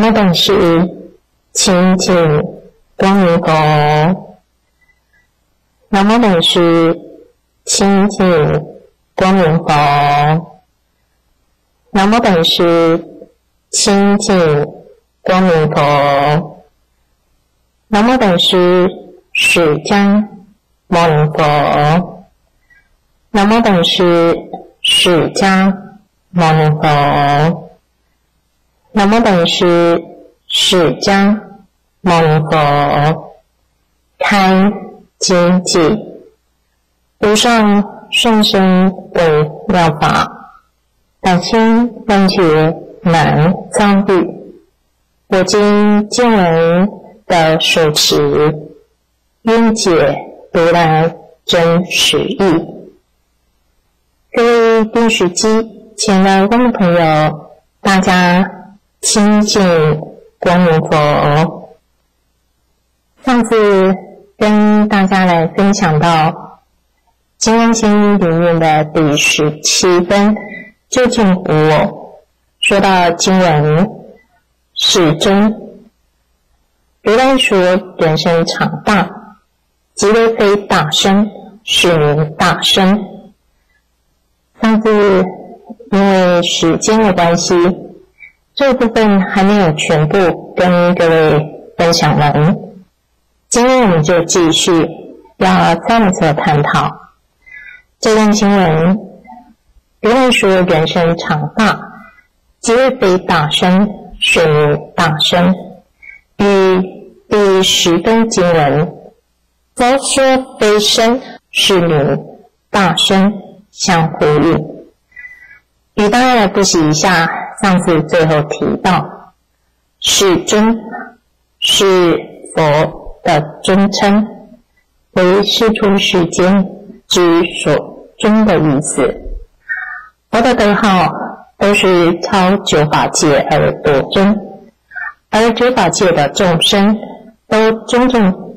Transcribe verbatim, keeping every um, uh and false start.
么本师清净光明佛。南无本师清净光明佛。南无本师清净光明佛。南无本师释迦牟尼佛。南无本师释迦牟尼佛。南无本师释迦牟尼佛。开经记，无上甚深微妙法，百千万劫难遭遇。我今见闻得受持，愿解如来真实义。各位电视机前的观众朋友，大家亲近光明佛。上次跟大家来分享到《金刚经》里面的第十七分，究竟无我。说到经文世尊，如来说人身长大，即为非大身，是名大身。上次因为时间的关系，这部分还没有全部跟各位分享完。今天我们就继续要再一次探讨这段经文。如来说人身长大，即为非大身，是名大身，与第十分经文则说非身，是名大身相呼应。与大家来复习一下上次最后提到，世尊是佛的尊称，为世出世间之所尊的意思。佛的德号都是超九法界而夺尊，而九法界的众生都尊重